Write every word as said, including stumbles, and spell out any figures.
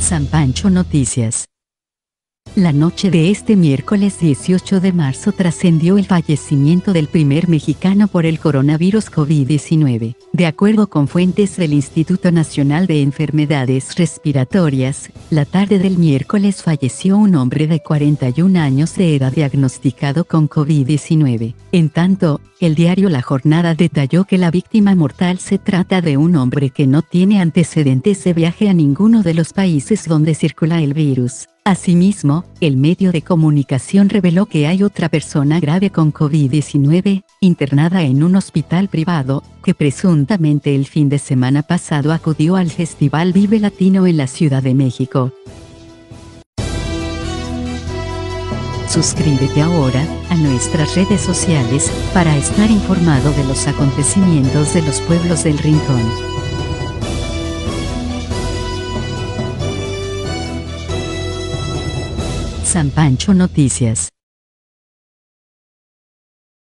San Pancho Noticias. La noche de este miércoles dieciocho de marzo trascendió el fallecimiento del primer mexicano por el coronavirus COVID diecinueve. De acuerdo con fuentes del Instituto Nacional de Enfermedades Respiratorias, la tarde del miércoles falleció un hombre de cuarenta y un años de edad diagnosticado con COVID diecinueve. En tanto, el diario La Jornada detalló que la víctima mortal se trata de un hombre que no tiene antecedentes de viaje a ninguno de los países donde circula el virus. Asimismo, el medio de comunicación reveló que hay otra persona grave con COVID diecinueve, internada en un hospital privado, que presuntamente el fin de semana pasado acudió al Festival Vive Latino en la Ciudad de México. Suscríbete ahora a nuestras redes sociales para estar informado de los acontecimientos de los pueblos del Rincón. San Pancho Noticias.